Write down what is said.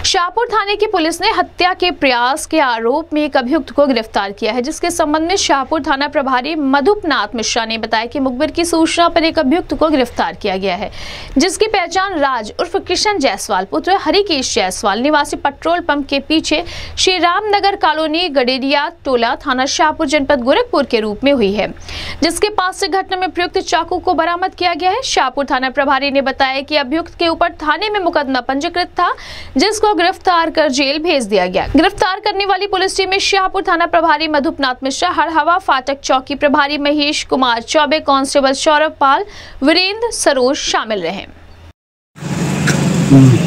शाहपुर थाने की पुलिस ने हत्या के प्रयास के आरोप में एक अभियुक्त को गिरफ्तार किया है, जिसके संबंध में शाहपुर थाना प्रभारी मधुपनाथ मिश्रा ने बताया कि मुखबिर की सूचना पर एक अभियुक्त को गिरफ्तार किया गया है, जिसकी पहचान राज उर्फ किशन जायसवाल पुत्र हरिकेश जायसवाल निवासी पेट्रोल पंप के पीछे श्री राम नगर कॉलोनी गडेरिया टोला थाना शाहपुर जनपद गोरखपुर के रूप में हुई है, जिसके पास से घटना में प्रयुक्त चाकू को बरामद किया गया है। शाहपुर थाना प्रभारी ने बताया कि अभियुक्त के ऊपर थाने में मुकदमा पंजीकृत था, जिसको गिरफ्तार कर जेल भेज दिया गया। गिरफ्तार करने वाली पुलिस टीम में शाहपुर थाना प्रभारी मधुपनाथ मिश्रा, हरहवा फाटक चौकी प्रभारी महेश कुमार चौबे, कांस्टेबल सौरभ पाल, वीरेंद्र सरोज शामिल रहे।